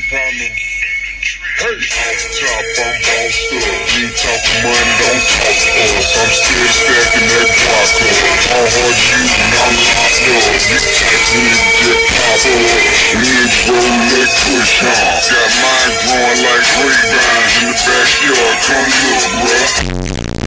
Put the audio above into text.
problem. Hey, off top, I'm bossed up. You ain't talking money, don't talk for us. I'm still stacking that block up. All hard you and I'm locked up. You type nigga just pop up. Niggas roll that push on. Got mine growing like grapevines in the backyard. Come look, bruh.